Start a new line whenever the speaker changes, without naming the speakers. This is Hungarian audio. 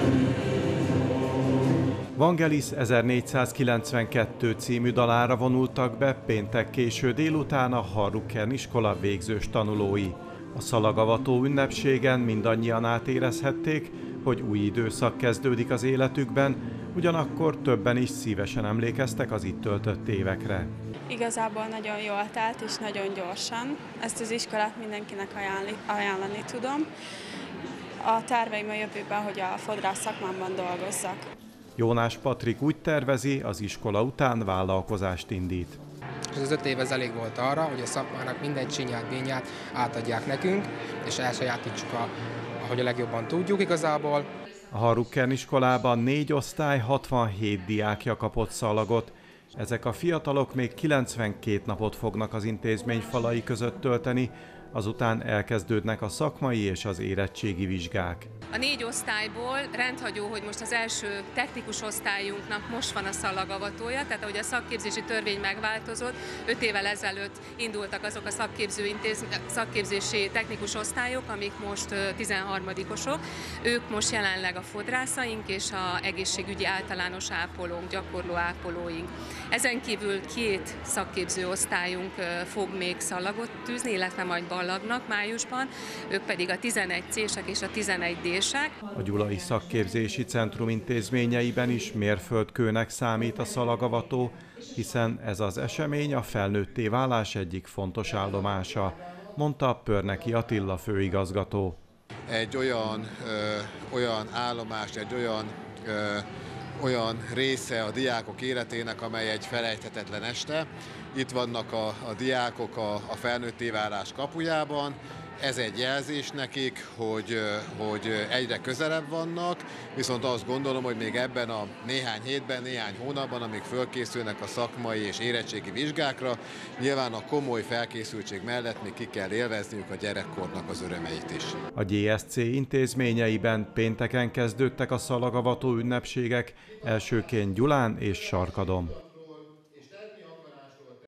Vangelis 1492 című dalára vonultak be péntek késő délután a Harrukkern iskola végzős tanulói. A szalagavató ünnepségen mindannyian átérezhették, hogy új időszak kezdődik az életükben, ugyanakkor többen is szívesen emlékeztek az itt töltött évekre.
Igazából nagyon jól telt és nagyon gyorsan. Ezt az iskolát mindenkinek ajánlani tudom. A terveim a jövőben, hogy a fodrász szakmámban dolgozzak.
Jónás Patrik úgy tervezi, az iskola után vállalkozást indít.
Ez az 5 év elég volt arra, hogy a szakmának minden csinyát, bényát átadják nekünk, és elsajátítsuk, ahogy a legjobban tudjuk igazából.
A Harrukkern iskolában 4 osztály, 67 diákja kapott szalagot. Ezek a fiatalok még 92 napot fognak az intézmény falai között tölteni, azután elkezdődnek a szakmai és az érettségi vizsgák.
A 4 osztályból rendhagyó, hogy most az első technikus osztályunknak most van a szalagavatója, tehát ahogy a szakképzési törvény megváltozott, 5 évvel ezelőtt indultak azok a szakképzési technikus osztályok, amik most 13-osok. Ők most jelenleg a fodrászaink és a egészségügyi általános ápolónk, gyakorló ápolóink. Ezen kívül 2 szakképző osztályunk fog még szalagot tűzni, illetve majd ballagnak májusban, ők pedig a 11C-sek és a 11D-sek.
A Gyulai Szakképzési Centrum intézményeiben is mérföldkőnek számít a szalagavató, hiszen ez az esemény a felnőtté válás egyik fontos állomása, mondta Pörneki Attila főigazgató.
Egy olyan állomás, egy olyan része a diákok életének, amely egy felejthetetlen este. Itt vannak a diákok a felnőtté válás kapujában. Ez egy jelzés nekik, hogy egyre közelebb vannak, viszont azt gondolom, hogy még ebben a néhány hétben, néhány hónapban, amíg fölkészülnek a szakmai és érettségi vizsgákra, nyilván a komoly felkészültség mellett még ki kell élvezniük a gyerekkornak az örömeit is.
A GSC intézményeiben pénteken kezdődtek a szalagavató ünnepségek, elsőként Gyulán és Sarkadon.